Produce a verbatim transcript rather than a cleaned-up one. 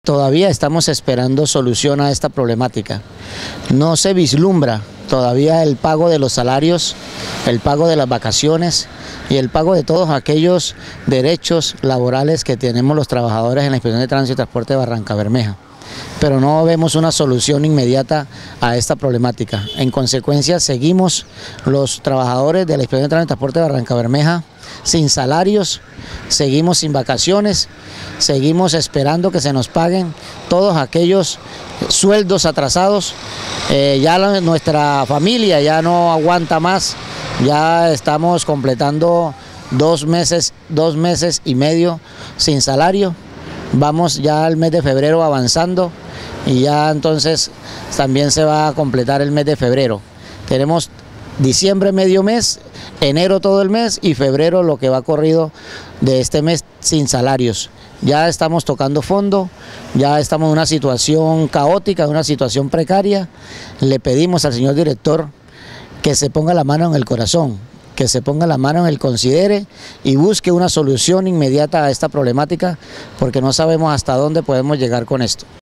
Todavía estamos esperando solución a esta problemática. No se vislumbra todavía el pago de los salarios, el pago de las vacaciones y el pago de todos aquellos derechos laborales que tenemos los trabajadores en la Inspección de Tránsito y Transporte de Barrancabermeja. Pero no vemos una solución inmediata a esta problemática. En consecuencia, seguimos los trabajadores de la Inspección de Tránsito y Transporte de Barrancabermeja sin salarios, seguimos sin vacaciones, seguimos esperando que se nos paguen todos aquellos sueldos atrasados. Eh, ya la, nuestra familia ya no aguanta más, ya estamos completando dos meses, dos meses y medio sin salario. Vamos ya al mes de febrero avanzando y ya entonces también se va a completar el mes de febrero. Tenemos diciembre medio mes, enero todo el mes y febrero lo que va corrido de este mes sin salarios. Ya estamos tocando fondo, ya estamos en una situación caótica, una situación precaria. Le pedimos al señor director que se ponga la mano en el corazón, que se ponga la mano en el considere y busque una solución inmediata a esta problemática, porque no sabemos hasta dónde podemos llegar con esto.